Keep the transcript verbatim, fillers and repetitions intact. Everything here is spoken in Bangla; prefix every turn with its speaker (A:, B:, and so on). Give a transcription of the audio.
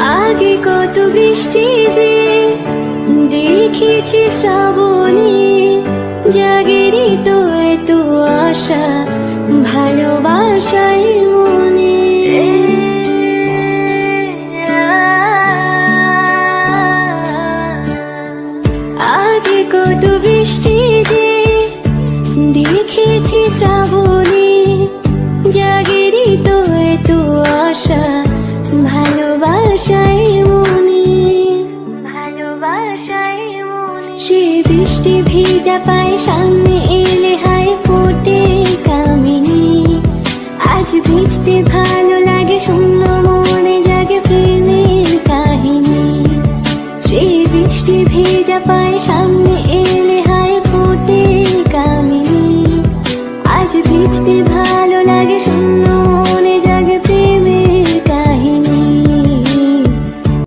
A: আগে কত বৃষ্টি যে দেখেছি শ্রাবণে, জাগেরই তো এত আশা ভালোবাসায় মনে। আগে কত বৃষ্টি যে দেখেছি শ্রাবণে, জাগেরই তো এত আশা ভালোবাসায় মনে, ভালোবাসায় মনে। সে বৃষ্টি ভেজা পায় সামনে এলে হায় ফোটে কামিনী, আজ ভিজতে ভালো লাগে শূন্য মনে জাগে প্রেমের কাহিনী। সে বৃষ্টি ভেজা পায়